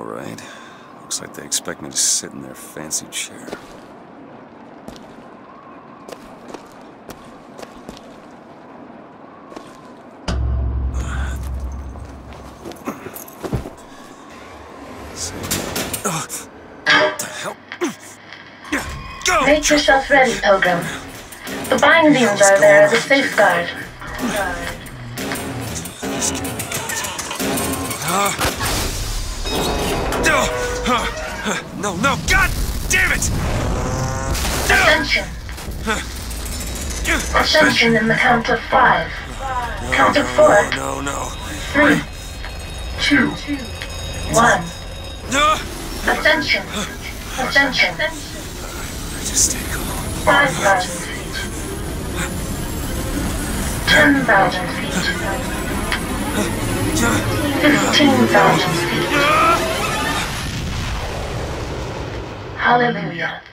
All right. Looks like they expect me to sit in their fancy chair. What the hell? Go! Make yourself ready, Pilgrim. The bindings are there as a safeguard. No, God damn it! Ascension. Ascension in the count of 5. Count of 4. No. 3, 2, 1. Ascension. Ascension. Just stay calm. 5,000 feet. 10,000 feet. 15,000 feet. Hallelujah.